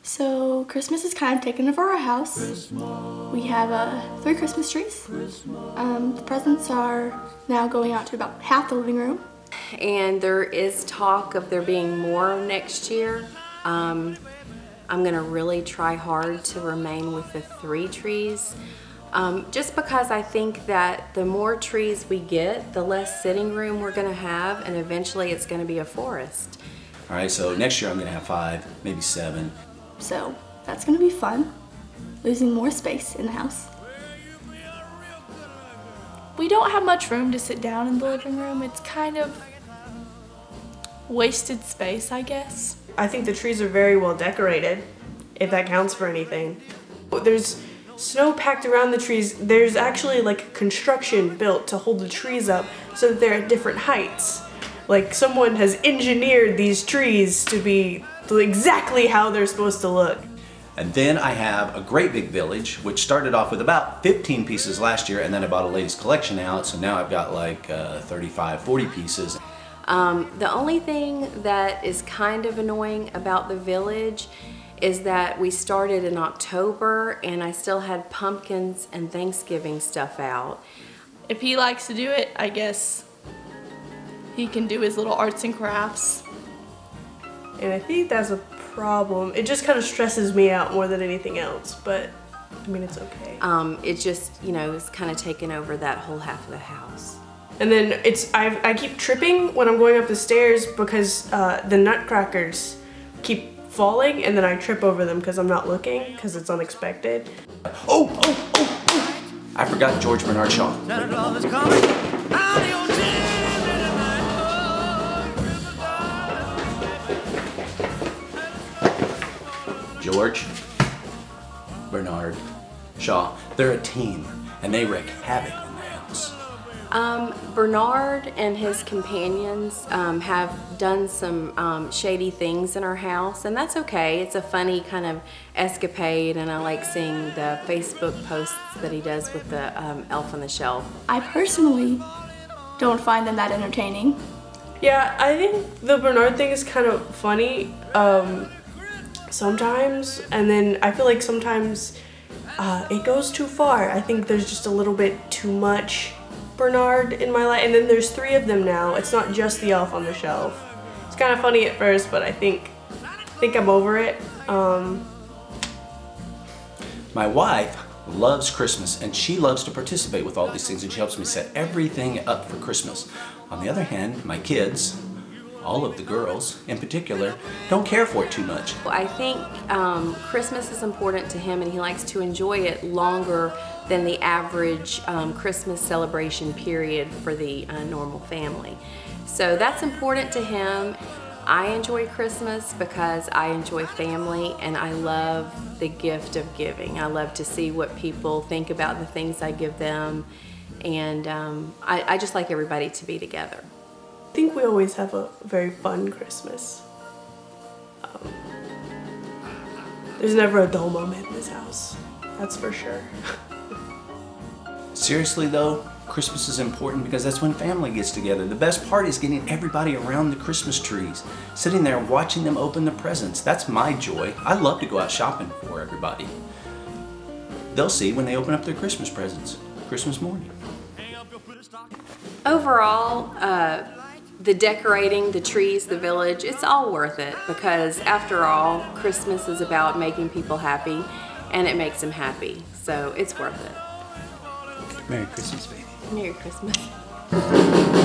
So Christmas is kind of taken over our house. We have 3 Christmas trees. The presents are now going out to about half the living room. And there is talk of there being more next year. I'm gonna really try hard to remain with the 3 trees. Just because I think that the more trees we get, the less sitting room we're gonna have, and eventually it's gonna be a forest. All right, so next year I'm gonna have 5, maybe 7. So that's gonna be fun, losing more space in the house. We don't have much room to sit down in the living room. It's kind of wasted space, I guess. I think the trees are very well decorated, if that counts for anything. There's snow packed around the trees. There's actually like construction built to hold the trees up so that they're at different heights. Like someone has engineered these trees to be exactly how they're supposed to look. And then I have a great big village, which started off with about 15 pieces last year, and then I bought a latest collection out, so now I've got like 35, 40 pieces. The only thing that is kind of annoying about the village is that we started in October and I still had pumpkins and Thanksgiving stuff out. If he likes to do it, I guess he can do his little arts and crafts. And I think that's a problem. It just kind of stresses me out more than anything else, but I mean, it's okay. It just, you know, it's kind of taken over that whole half of the house. And then I keep tripping when I'm going up the stairs because the nutcrackers keep falling, and then I trip over them because I'm not looking, because it's unexpected. Oh! I forgot George Bernard Shaw. George Bernard Shaw. They're a team, and they wreak havoc in the house. Bernard and his companions have done some shady things in our house, and that's okay. It's a funny kind of escapade, and I like seeing the Facebook posts that he does with the Elf on the Shelf. I personally don't find them that entertaining. Yeah, I think the Bernard thing is kind of funny sometimes, and then I feel like sometimes it goes too far. I think there's just a little bit too much Bernard in my life, and then there's 3 of them now. It's not just the Elf on the Shelf. It's kind of funny at first, but I think I'm over it. My wife loves Christmas, and she loves to participate with all these things, and she helps me set everything up for Christmas. On the other hand, my kids, all of the girls in particular, don't care for it too much. I think Christmas is important to him, and he likes to enjoy it longer than the average Christmas celebration period for the normal family. So that's important to him. I enjoy Christmas because I enjoy family, and I love the gift of giving. I love to see what people think about the things I give them, and I just like everybody to be together. I think we always have a very fun Christmas. There's never a dull moment in this house, that's for sure. Seriously though, Christmas is important because that's when family gets together. The best part is getting everybody around the Christmas trees, sitting there watching them open the presents. That's my joy. I love to go out shopping for everybody. They'll see when they open up their Christmas presents, Christmas morning. Overall, the decorating, the trees, the village, it's all worth it, because after all, Christmas is about making people happy, and it makes them happy, so it's worth it. Merry Christmas, baby. Merry Christmas.